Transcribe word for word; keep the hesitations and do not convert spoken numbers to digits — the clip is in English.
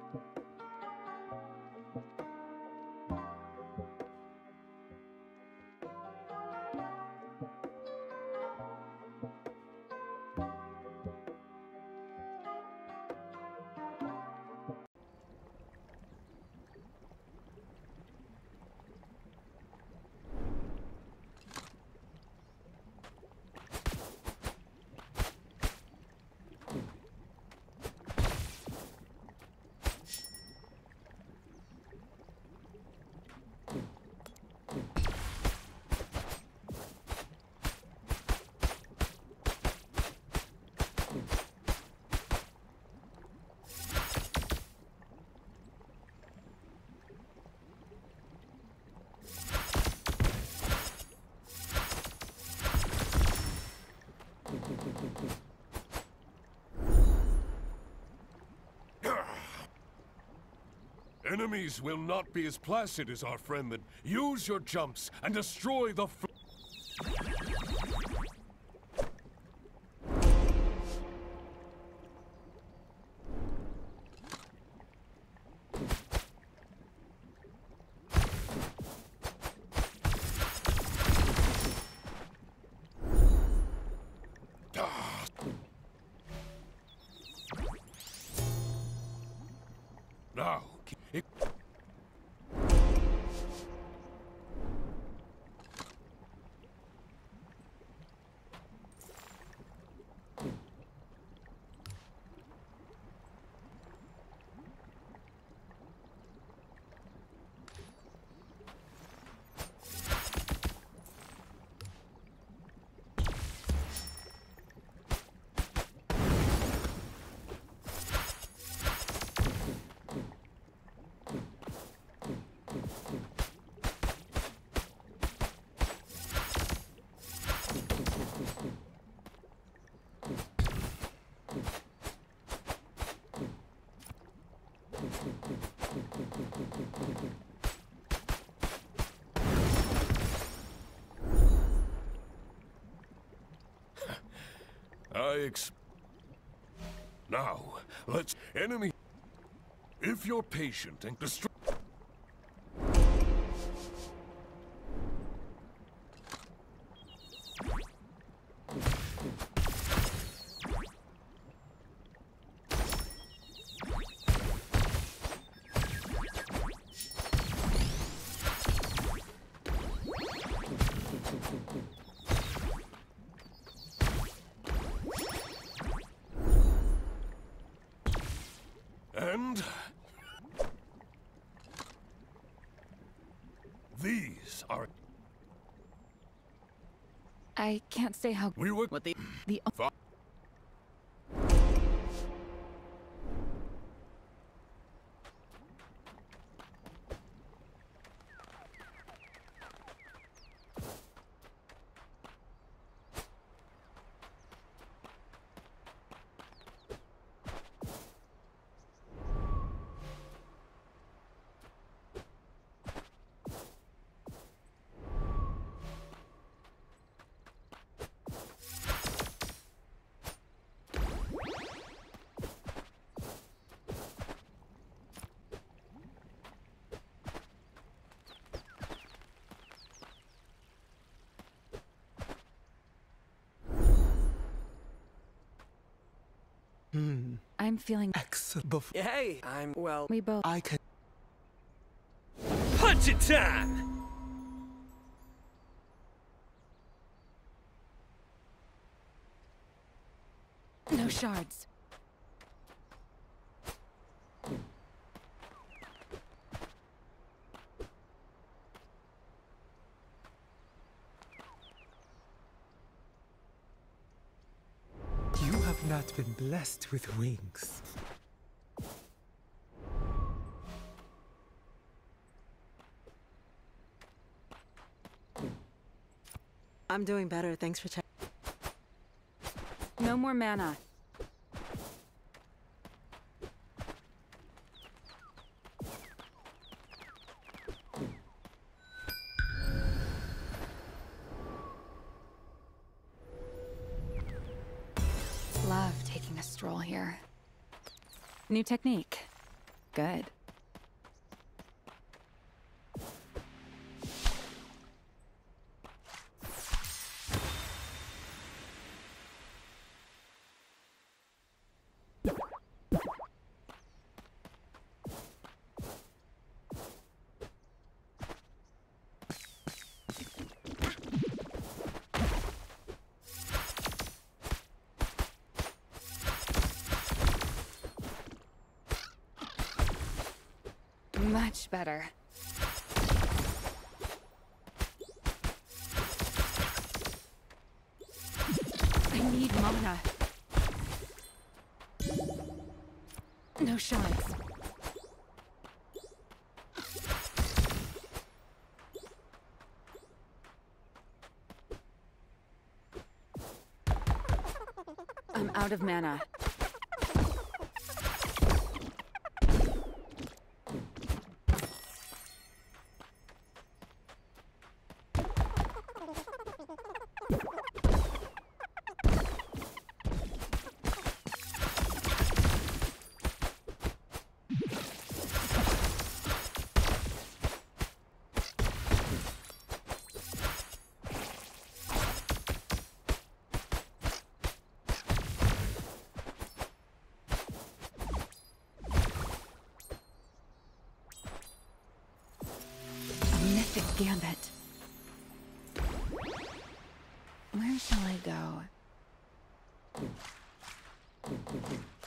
Enemies will not be as placid as our friend that use your jumps and destroy the fl- Now, it I ex- Now, let's enemy. If you're patient and destroy. And these are. I can't say how We were What the? the Fi- Hmm. I'm feeling Excellent. Bef- Hey, I'm well. we both I can. Punch it time! no shards. You have not been blessed with wings. I'm doing better, thanks for checking. No more mana. Love taking a stroll here. New technique. good. Much better. I need mana. No shards. I'm out of mana. Gambit. Where shall I go?